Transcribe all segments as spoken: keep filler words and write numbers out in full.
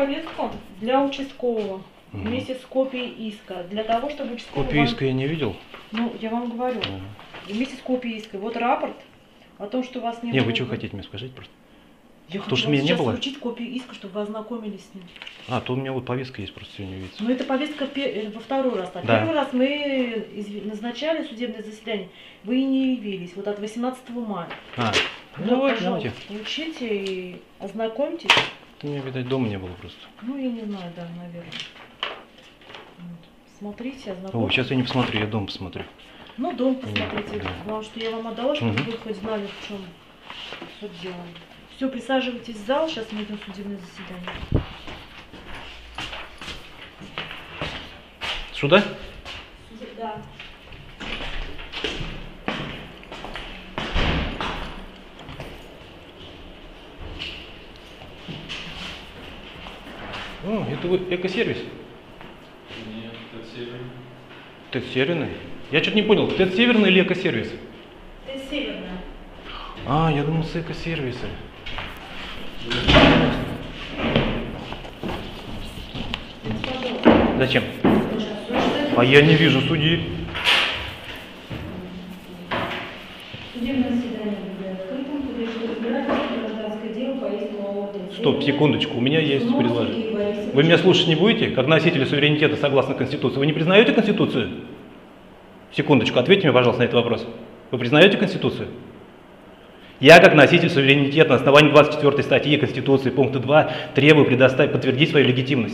повестку для участкового угу. вместе с копией иска. Для того, чтобы участковый... Копию иска я не видел. Ну, я вам говорю. Угу. Вместе с копией иска. Вот рапорт о том, что вас не... Не, вы что хотите мне скажите просто? Я то, хочу что меня не было? вручить копию иска, чтобы вы ознакомились с ним. А, то у меня вот повестка есть, просто сегодня видится. Ну, это повестка во второй раз. А да. Первый раз мы назначали судебное заседание, вы и не явились. Вот от восемнадцатого мая. А, ну, ну, вот, давайте. Получите и ознакомьтесь. У меня, видать, дома не было просто. Ну, я не знаю, да, наверное. Вот. Смотрите, ознакомьтесь. О, сейчас я не посмотрю, я дома посмотрю. Ну, дом посмотрите. Да. Потому что я вам отдала, чтобы угу. вы хоть знали, в чем суть дела. Все, присаживайтесь в зал, сейчас мы идем в судебное заседание. Сюда? Да. О, это вы экосервис? Нет, это северный. Это северный? Я что-то не понял, это северный или экосервис? Это северная. А, я думал, с экосервиса. Зачем? А я не вижу судьи. Судебное заседание будет открытым, подлежит разбирательству гражданское дело по иску ООД. Стоп, секундочку, у меня есть предложение. Вы меня слушать не будете, как носители суверенитета согласно Конституции? Вы не признаете Конституцию? Секундочку, ответьте мне, пожалуйста, на этот вопрос. Вы признаете Конституцию? Я, как носитель суверенитета, на основании двадцать четвёртой статьи Конституции, пункта два, требую предоставить, подтвердить свою легитимность.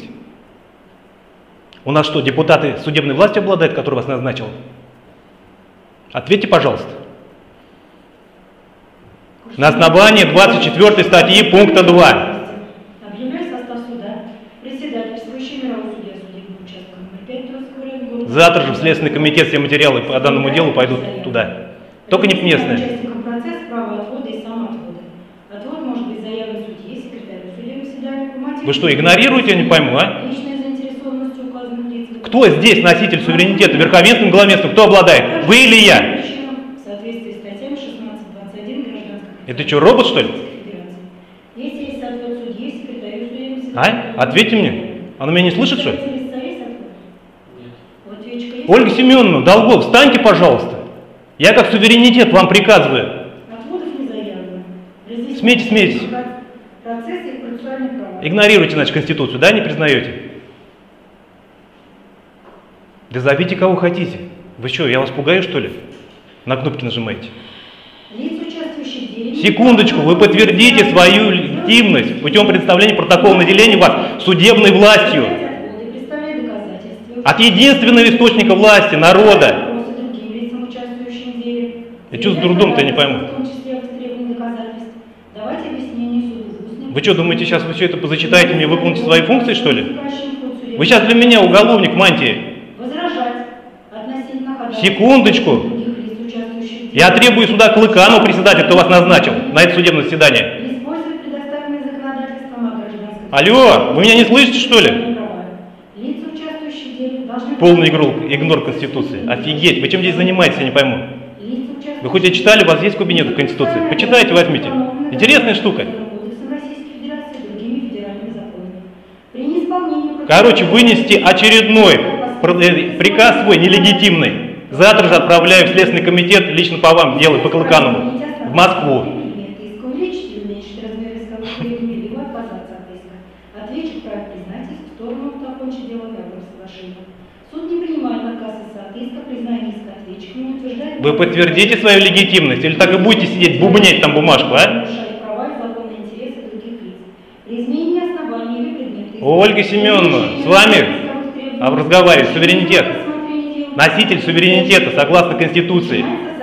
У нас что, депутаты судебной власти обладают, который вас назначил? Ответьте, пожалуйста. На основании двадцать четвёртой статьи пункта два. Объявляю состав суда. Председательствующий мировой судья судебного участка номер пять Троицкого района города. Завтра же в Следственный комитет все материалы по данному делу пойдут туда. Только не местные. Участникам процесса право отвода и самоотвода. Отвод может быть заявлен судье, секретарю судебного заседания по мотивам. Вы что, игнорируете, я не пойму, а? Личная заинтересованность указанных лиц. Кто здесь носитель суверенитета, верховенством, главенством? Кто обладает? Вы или я? В соответствии с статьями шестнадцать двадцать один Гражданского. Это что, робот, что ли? Если есть отвод судьи, секретарю судебного заседания. А? Ответьте мне. Она меня не слышит, что ли? Нет. Ольга Семеновна, Долгов, встаньте, пожалуйста. Я как суверенитет вам приказываю. Отводов не заявлено. Смейтесь, смейтесь. Процессы и процессуальные права. Игнорируете, значит, Конституцию, да, не признаете? Да зовите кого хотите. Вы что, я вас пугаю, что ли? На кнопки нажимаете. Лица, участвующие в деле... Секундочку, вы подтвердите свою легитимность путем представления протокола наделения вас судебной властью. От единственного источника власти, народа. Я что с трудом-то, я не пойму. Вы что, думаете, сейчас вы все это зачитаете мне, выполните свои функции, что ли? Вы сейчас для меня уголовник в мантии. Секундочку. Я требую сюда Клыканова, председателя, кто вас назначил на это судебное заседание. Алло, вы меня не слышите, что ли? Полный игнор, игнор Конституции. Офигеть, вы чем здесь занимаетесь, я не пойму. Вы хоть и читали, у вас есть кабинет Конституции? Почитайте, возьмите. Интересная штука. Короче, вынести очередной приказ свой нелегитимный. Завтра же отправляю в Следственный комитет лично по вам делать, по Клыканову, в Москву. Вы подтвердите свою легитимность или так и будете сидеть, бубнять там бумажку, а? Ольга Семеновна, с вами а разговаривает суверенитет. Носитель суверенитета, согласно Конституции.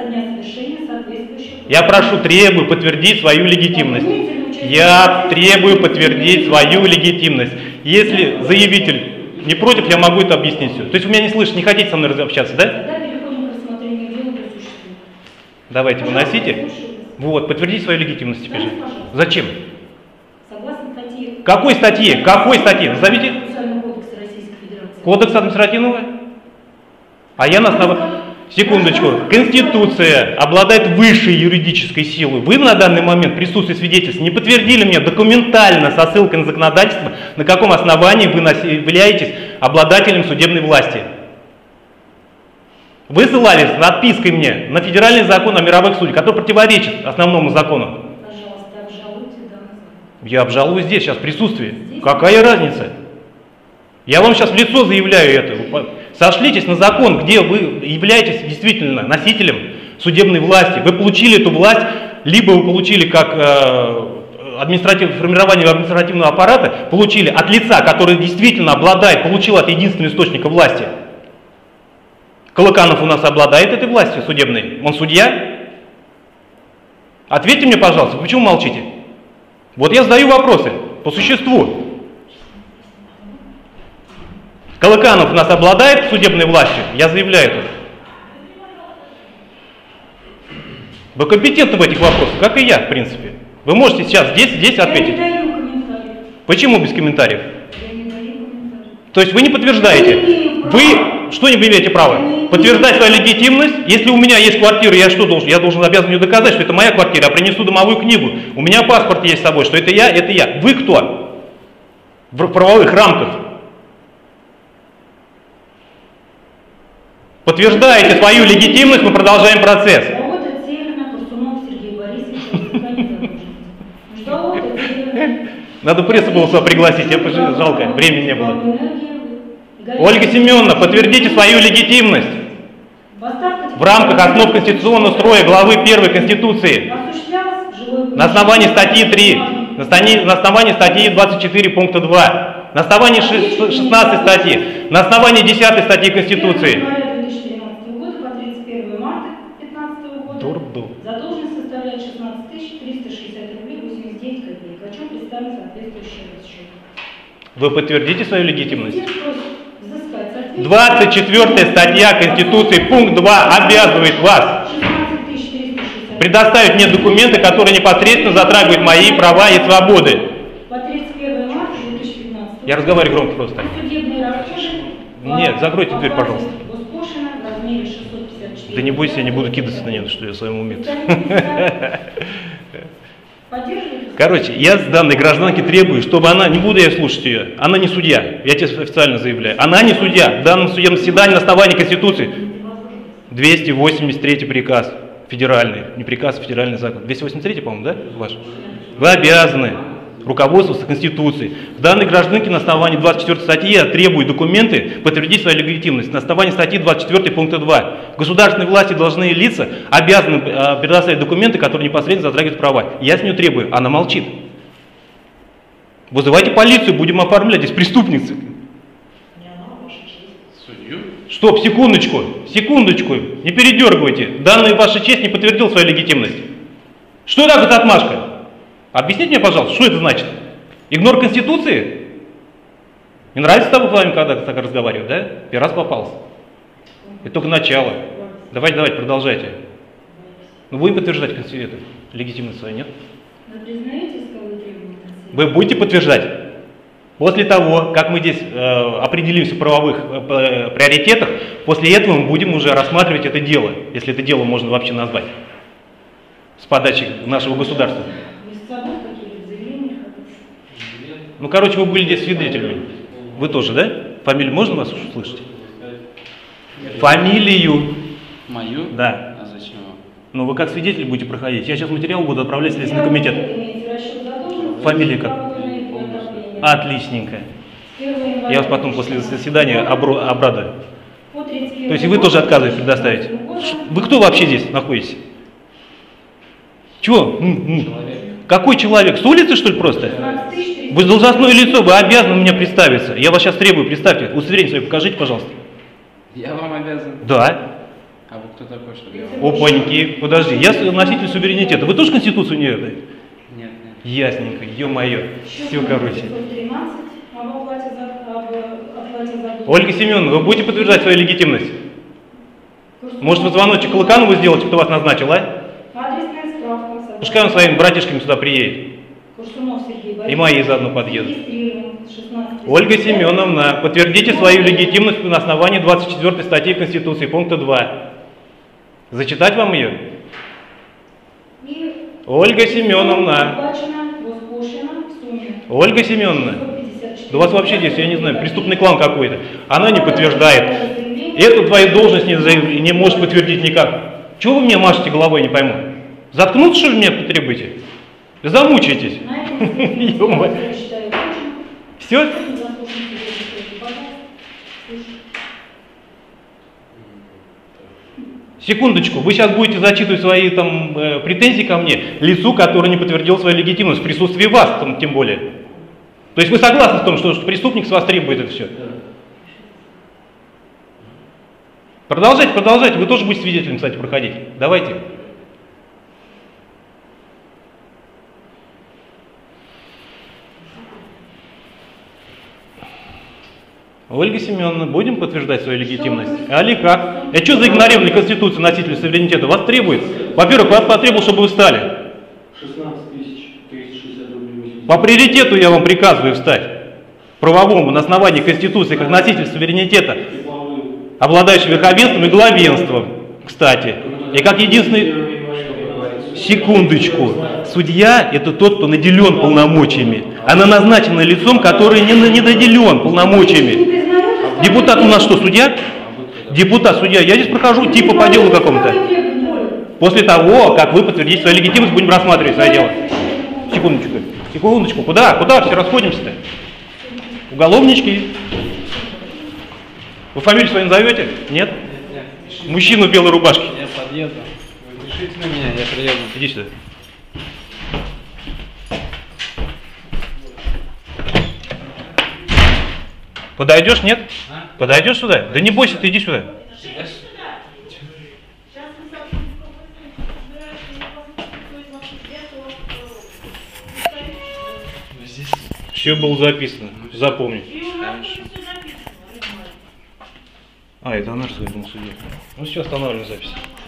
Я прошу, требую подтвердить свою легитимность. Я требую подтвердить свою легитимность. Если заявитель не против, я могу это объяснить все. То есть вы меня не слышите, не хотите со мной общаться, да? Давайте, выносите. Вот, подтвердите свою легитимность теперь же. Зачем? Какой статьи? Какой статьи? Назовите. Кодекс административного? А я на основании... Секундочку. Конституция обладает высшей юридической силой. Вы на данный момент в присутствии свидетельств не подтвердили мне документально со ссылкой на законодательство, на каком основании вы являетесь обладателем судебной власти. Вы ссылались с отпиской мне на федеральный закон о мировых судьях, который противоречит основному закону. Пожалуйста, обжалуйте данный закон. Я обжалую здесь, сейчас в присутствии. Какая разница? Я вам сейчас в лицо заявляю это. Сошлитесь на закон, где вы являетесь действительно носителем судебной власти. Вы получили эту власть, либо вы получили как э, административ, формирование административного аппарата, получили от лица, который действительно обладает, получил от единственного источника власти. Колыканов у нас обладает этой властью судебной. Он судья? Ответьте мне, пожалуйста, почему молчите? Вот я задаю вопросы по существу. Колыканов у нас обладает судебной властью? Я заявляю это. Вы компетентны в этих вопросах, как и я, в принципе. Вы можете сейчас здесь, здесь ответить. Я не даю комментариев. Почему без комментариев? Я не даю комментариев. То есть вы не подтверждаете? Вы что не имеете права? Подтверждать свою легитимность? Если у меня есть квартира, я что должен? Я должен обязан ее доказать, что это моя квартира. Я принесу домовую книгу. У меня паспорт есть с собой, что это я, это я. Вы кто? В правовых рамках. Подтверждаете свою легитимность, мы продолжаем процесс. Работает Северна, Курсунов Сергей Борисович, Ждалов Северна. Надо прессу было сюда пригласить, я пожалуйста, жалко, времени не было. Ольга Семеновна, подтвердите свою легитимность в рамках основ конституционного строя главы первой Конституции на основании статьи три, на основании статьи двадцать четыре пункта два, на основании шестнадцатой статьи, на основании десятой статьи Конституции. Дурду. Задолженность составляет шестнадцать тысяч триста шестьдесят рублей восемьдесят девять копеек, о чем представлен соответствующий расчет. Вы подтвердите свою легитимность? Взыскать двадцать четвёртая статья Конституции, пункт два, обязывает вас предоставить мне документы, которые непосредственно затрагивают мои права и свободы. По тридцать первое марта две тысячи пятнадцатого Я разговариваю громко просто. Судебные расходы. Нет, закройте дверь, пожалуйста. Госпошлина в размере шестьсот пятьдесят четыре. Да не бойся, я не буду кидаться на нее, что я в своем уме. Короче, я с данной гражданки требую, чтобы она, не буду я слушать ее, она не судья, я тебе официально заявляю. Она не судья. В данном судебном заседании на основании Конституции двести восемьдесят третий приказ федеральный, не приказ, а федеральный закон. двести восемьдесят третий, по-моему, да, ваш? Вы обязаны руководствоваться Конституцией. В данной гражданке на основании двадцать четвёртой статьи я требую документы подтвердить свою легитимность. На основании статьи двадцать четвёртой пункта два. Государственные власти, должны лица обязаны э, предоставить документы, которые непосредственно затрагивают права. Я с нее требую, она молчит. Вызывайте полицию, будем оформлять, здесь преступницы. Судью? Стоп, секундочку, секундочку, не передергивайте. Данная ваша честь не подтвердил свою легитимность. Что это за отмашка? Объясните мне, пожалуйста, что это значит? Игнор Конституции? Не нравится с тобой, вами, когда так разговаривать, да? Первый раз попался. Это только начало. Давайте, давайте, продолжайте. Ну, будем подтверждать эту легитимность свою, нет? Вы признаете исковые требования? Вы будете подтверждать? После того, как мы здесь э, определимся в правовых э, приоритетах, после этого мы будем уже рассматривать это дело, если это дело можно вообще назвать, с подачи нашего государства. Ну, короче, вы были здесь свидетелями. Вы тоже, да? Фамилию можно вас услышать? Фамилию. Мою? Да. А зачем? Ну, вы как свидетель будете проходить. Я сейчас материал буду отправлять в Следственный комитет. Фамилия как? Отличненько. Я вас потом после заседания обрадую. То есть и вы тоже отказываетесь предоставить. Вы кто вообще здесь находитесь? Чего? Какой человек? С улицы, что ли, просто? Вы должностное лицо, вы обязаны мне представиться. Я вас сейчас требую, представьте. Удостоверение свое покажите, пожалуйста. Я вам обязан? Да. А вы кто такой, чтобы я вам... Опаньки, подожди, я носитель суверенитета. Вы тоже Конституцию не это? Нет, нет. Ясненько, ё-моё. Все, короче. Ольга Семеновна, вы будете подтверждать свою легитимность? Может, вы звоночек Колыканову сделаете, кто вас назначил, а? Пускай он своими братишками сюда приедет. И мои заодно подъедут. Ольга Семеновна, подтвердите свою легитимность на основании двадцать четвёртой статьи Конституции, пункта два. Зачитать вам ее? І Ольга Семеновна. Бачена, розпущена в сумі Ольга Семеновна. сто пятьдесят четыре. Да у вас вообще здесь, я не знаю, преступный клан какой-то. Она не подтверждает. Эту твою должность не, за- не может подтвердить никак. Чего вы мне машете головой, не пойму? Заткнуться, что ли, меня потребуете? Замучаетесь. Ё-моё. Все? Секундочку, вы сейчас будете зачитывать свои там э, претензии ко мне лицу, который не подтвердил свою легитимность в присутствии вас, там, тем более. То есть вы согласны в том, что, что преступник с вас требует это все? Продолжайте, продолжайте, вы тоже будете свидетелем, кстати, проходить. Давайте. Ольга Семеновна, будем подтверждать свою легитимность? Али как? Это что за игнорирование Конституции носителя суверенитета? Вас требует? Во-первых, вас потребовал, чтобы вы встали. шестнадцать тысяч триста шестьдесят рублей. По приоритету я вам приказываю встать. Правовому, на основании Конституции, как носитель суверенитета, обладающий верховенством и главенством, кстати. И как единственный... Секундочку. Судья – это тот, кто наделен полномочиями. Она назначена лицом, который не, не наделен полномочиями. Депутат у нас что, судья? Депутат, судья. Я здесь прохожу типа по делу какому-то. После того, как вы подтвердите свою легитимность, будем рассматривать свое дело. Секундочку. Секундочку. Куда? Куда все расходимся-то? Уголовнички. Вы фамилию свою назовете? Нет? Мужчину в белой рубашке. Я подъеду. Вы пишите на меня, я приеду. Иди сюда. Подойдешь, нет? А? Подойдешь сюда? Да не бойся, ты иди сюда. Здесь. Все было записано. Запомни. А, это она же судья. Ну все, останавливаем запись.